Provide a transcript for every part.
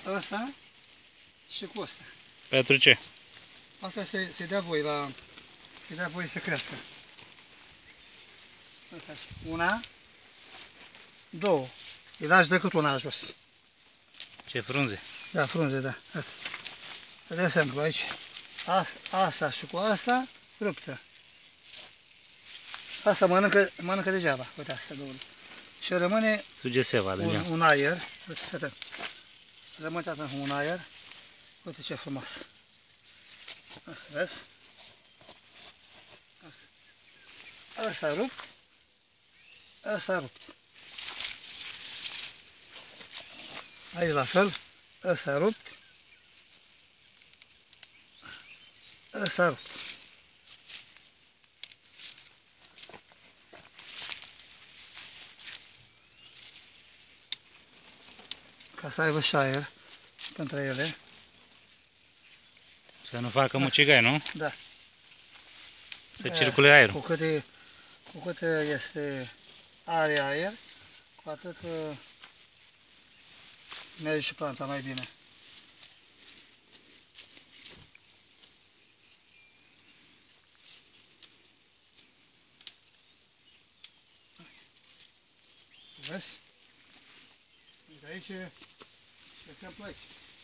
ăsta și cu ăsta. Pentru ce? Asta se dea voi la... se dea voi să crească. Una, două. Îi lași decât una jos. Ce frunze? Da, frunze, da. De exemplu, aici, asta și cu asta, ruptă. Asta mănâncă degeaba, uite asta, două. Și rămâne Suge seva de un aer, uite, rămâne atât un aer, uite ce frumos. Vezi? Asta rupt, asta rupt. Aici la fel, ăsta rupt, ăsta rupt. Ca să aibă și aer pentru ele. Să nu facă mucigai, nu? Da. Să circule aerul. Cu cât este are aer, cu atât merge și planta mai bine. Vezi? Uite aici, de exemplu aici.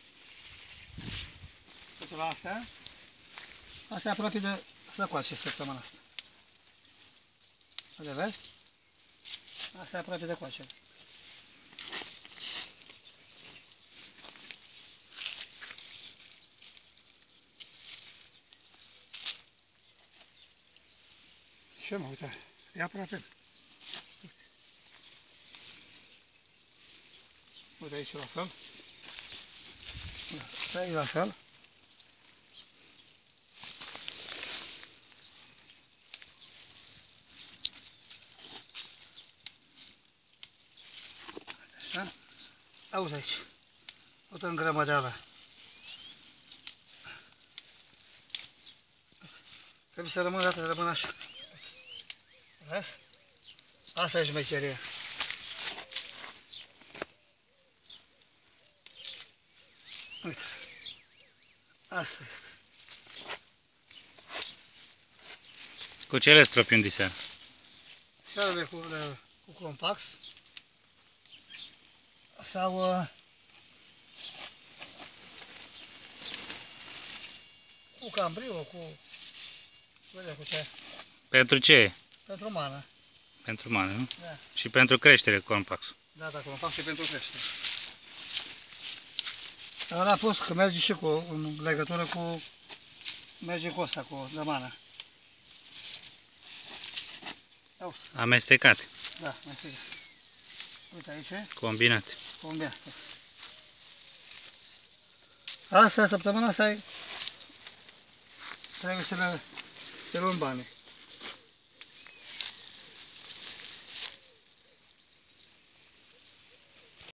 Uite la astea. Astea e aproape de săcoace săptămâna asta. Uite, vezi? Asta e aproape de coace. Ce mă, uite, e aproape. Uite aici la fel. Aici la fel. Așa. Auzi aici. Uite în grămădeală. Trebuie să rămână dată, să rămână așa. Vezi? Asta e șmecheria. Uite. Asta este. Cu ce le stropi un diseară? Searele cu compax sau cu cambriu, vede cu ce? Pentru ce? Pentru mană. Pentru mană, nu? Da. Și pentru creștere compaxul. Da, da, compax și pentru creștere. Ăla a pus că merge și în legătură cu, merge cu ăsta, cu de mană. Amestecate. Da, amestecat. Uite aici. Combinate. Combinat. Asta, săptămâna asta trebuie să le luăm bani.